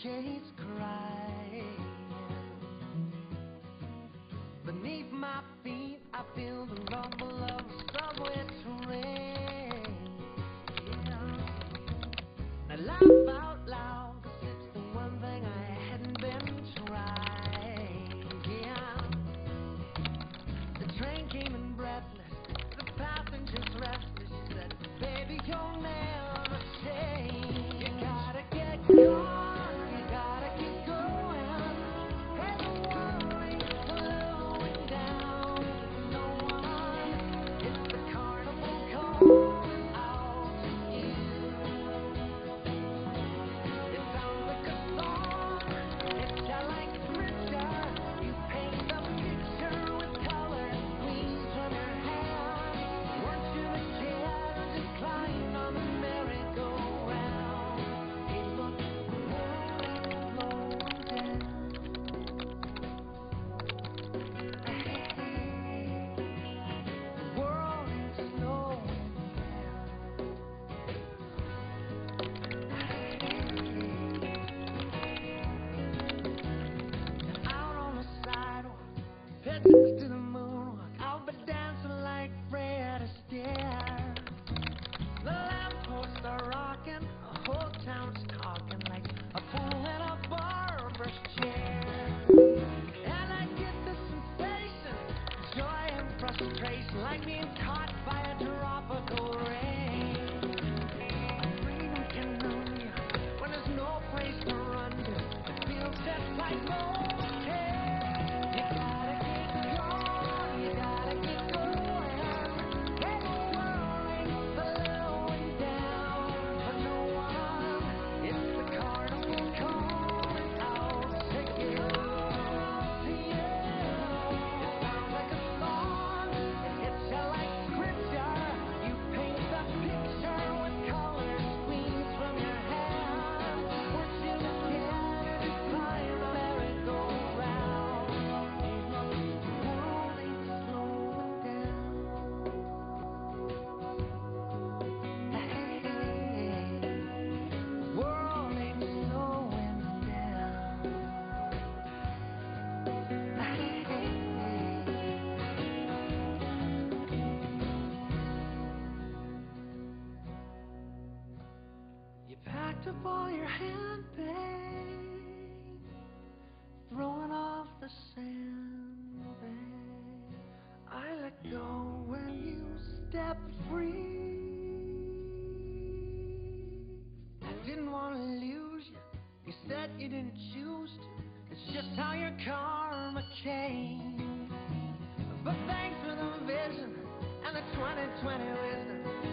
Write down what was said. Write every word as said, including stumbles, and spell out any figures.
suitcase crying. Beneath my feet, I feel the rumble of a subway train. Yeah. I laugh out loud, 'cause it's the one thing I hadn't been trying. Yeah. The train came in breathless, the passengers restless. She said, baby, you'll never change. You gotta get going, you gotta keep going. Hey, the world ain't slowing down for no one. It's the carnival calling out to you. It sounds like a song, it's just like scripture. You paint the picture with colors, queens from your hand. Weren't you the kid who just climbed on the merry-go-round? Hey, look, the world ain't slowing down. Hey, the world ain't slowing down. Out on the sidewalk, pigeons to the moonwalk. I'll be dancing like Fred Astaire. The lampposts are rocking, the whole town's talking like a fool in a barber's chair. And I get the sensation, joy and frustration, like being caught by a tropical rain. Freedom can numb you when there's no place to run to. It feels just like okay. You gotta keep going, you gotta keep going. Hey, the world ain't slowing down for no one. It's the carnival calling out to you, to you. It sounds like a song, it hits you like scripture. You paint the picture with colors, queens from your hand. Weren't you the kid who just climbed the merry-go-round? Hey, look, the world ain't slowing down. Hey, the world ain't slowing down. You packed up all your handbags, throwing off the sandbag. I let go when you stepped free. I didn't want to lose you. You said you didn't choose to. It's just how your karma came. But thanks for the vision and the twenty twenty wisdom.